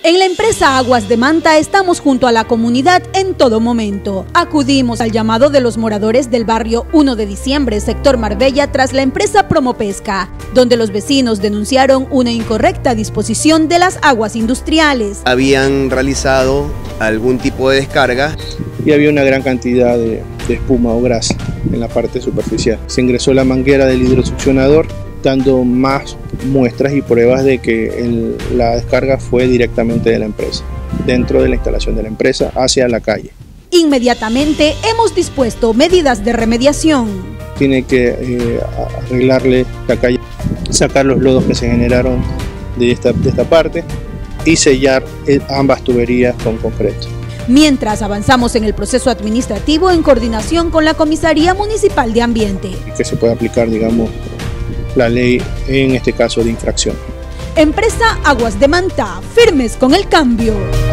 En la empresa Aguas de Manta estamos junto a la comunidad en todo momento. Acudimos al llamado de los moradores del barrio 1 de diciembre, sector Marbella, tras la empresa Promopesca, donde los vecinos denunciaron una incorrecta disposición de las aguas industriales. Habían realizado algún tipo de descarga y había una gran cantidad de espuma o grasa en la parte superficial. Se ingresó la manguera del hidrosuccionador, dando más muestras y pruebas de que la descarga fue directamente de la empresa, dentro de la instalación de la empresa, hacia la calle. Inmediatamente hemos dispuesto medidas de remediación. Tiene que arreglarle la calle, sacar los lodos que se generaron de esta parte y sellar ambas tuberías con concreto. Mientras avanzamos en el proceso administrativo en coordinación con la Comisaría Municipal de Ambiente. Que se pueda aplicar, digamos, la ley en este caso de infracción. Empresa Aguas de Manta, firmes con el cambio.